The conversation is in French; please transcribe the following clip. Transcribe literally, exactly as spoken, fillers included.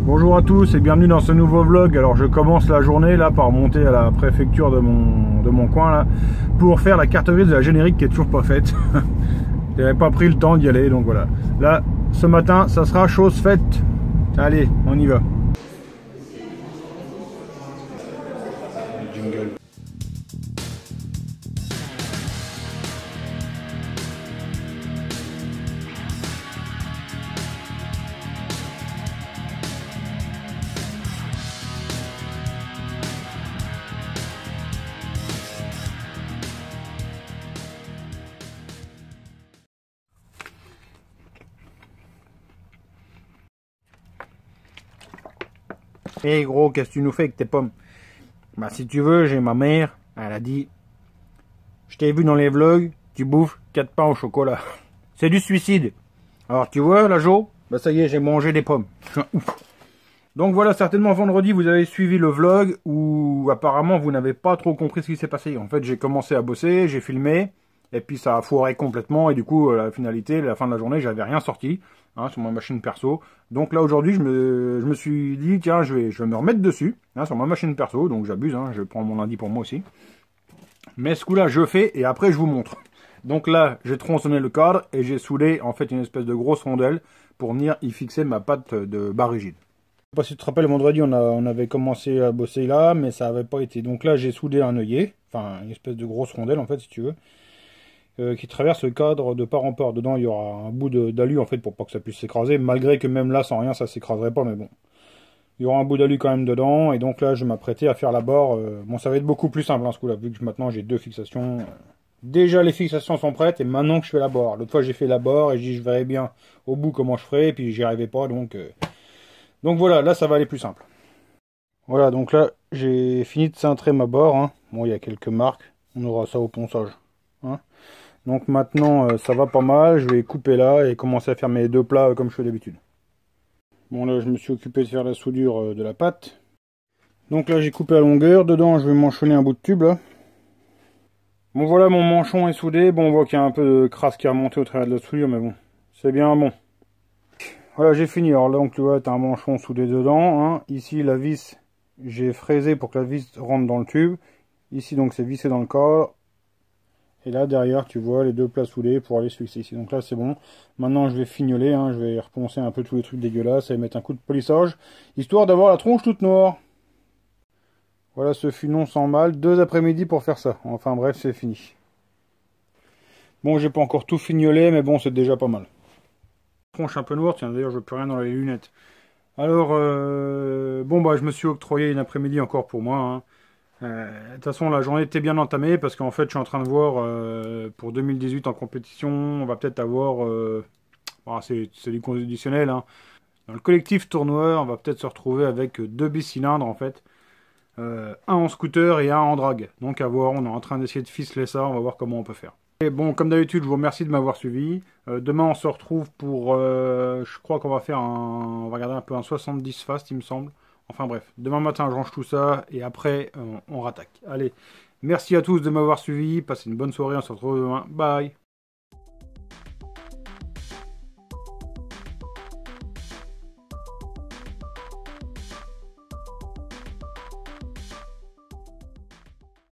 Bonjour à tous et bienvenue dans ce nouveau vlog. Alors je commence la journée là par monter à la préfecture de mon, de mon coin là pour faire la carte grise de la générique qui est toujours pas faite. J'avais pas pris le temps d'y aller, donc voilà. Là ce matin ça sera chose faite. Allez, on y va. Jingle. Hé hey gros, qu'est-ce que tu nous fais avec tes pommes? Bah si tu veux, j'ai ma mère, elle a dit, je t'ai vu dans les vlogs, tu bouffes quatre pains au chocolat. C'est du suicide. Alors tu vois la Jo, bah ça y est, j'ai mangé des pommes. Donc voilà, certainement vendredi vous avez suivi le vlog où apparemment vous n'avez pas trop compris ce qui s'est passé. En fait j'ai commencé à bosser, j'ai filmé, et puis ça a foiré complètement, et du coup la finalité, la fin de la journée, j'avais rien sorti. Hein, sur ma machine perso. Donc là aujourd'hui je me, je me suis dit tiens je vais, je vais me remettre dessus hein, sur ma machine perso, donc j'abuse, hein, je prends mon lundi pour moi aussi. Mais ce coup là je fais et après je vous montre. Donc là j'ai tronçonné le cadre et j'ai soudé en fait une espèce de grosse rondelle pour venir y fixer ma patte de barre rigide. Je sais pas si tu te rappelles, vendredi on, a, on avait commencé à bosser là mais ça avait pas été. Donc là j'ai soudé un œillet, enfin une espèce de grosse rondelle en fait si tu veux. Euh, qui traverse le cadre de part en part. Dedans, il y aura un bout d'alu en fait pour pas que ça puisse s'écraser, malgré que même là, sans rien, ça s'écraserait pas, mais bon. Il y aura un bout d'alu quand même dedans, et donc là, je m'apprêtais à faire la barre. Euh, bon, ça va être beaucoup plus simple, hein, ce coup-là, vu que maintenant j'ai deux fixations. Déjà, les fixations sont prêtes, et maintenant que je fais la barre. L'autre fois, j'ai fait la barre, et je dis, je verrai bien au bout comment je ferai, et puis j'y arrivais pas, donc... Euh... Donc voilà, là, ça va aller plus simple. Voilà, donc là, j'ai fini de cintrer ma barre, hein. Bon, il y a quelques marques, on aura ça au ponçage, hein. Donc maintenant euh, ça va pas mal, je vais couper là et commencer à faire mes deux plats euh, comme je fais d'habitude. Bon là je me suis occupé de faire la soudure euh, de la pâte. Donc là j'ai coupé à longueur, dedans je vais manchonner un bout de tube là. Bon voilà, mon manchon est soudé, bon on voit qu'il y a un peu de crasse qui a remonté au travers de la soudure mais bon, c'est bien bon. Voilà j'ai fini, alors là donc tu vois t'as un manchon soudé dedans, hein. Ici la vis, j'ai fraisé pour que la vis rentre dans le tube. Ici donc c'est vissé dans le cadre. Et là derrière tu vois les deux plats soudés pour aller se fixer ici. Donc là c'est bon. Maintenant je vais fignoler, hein. Je vais reponcer un peu tous les trucs dégueulasses et mettre un coup de polissage. Histoire d'avoir la tronche toute noire. Voilà, ce fut non sans mal. Deux après-midi pour faire ça. Enfin bref, c'est fini. Bon, j'ai pas encore tout fignolé, mais bon, c'est déjà pas mal. Tronche un peu noire, tiens d'ailleurs je veux plus rien dans les lunettes. Alors, euh, bon bah je me suis octroyé une après-midi encore pour moi, hein. Euh, de toute façon la journée était bien entamée parce qu'en fait je suis en train de voir euh, pour deux mille dix-huit en compétition on va peut-être avoir euh, bon, c'est du conditionnel hein. Dans le collectif tournoi on va peut-être se retrouver avec deux bicylindres en fait, euh, un en scooter et un en drag, donc à voir, on est en train d'essayer de ficeler ça, on va voir comment on peut faire. Et bon comme d'habitude je vous remercie de m'avoir suivi. Euh, demain on se retrouve pour euh, je crois qu'on va faire un on va regarder un peu un soixante-dix fast il me semble. Enfin bref, demain matin je range tout ça et après on, on rattaque. Allez, merci à tous de m'avoir suivi, passez une bonne soirée, on se retrouve demain, bye.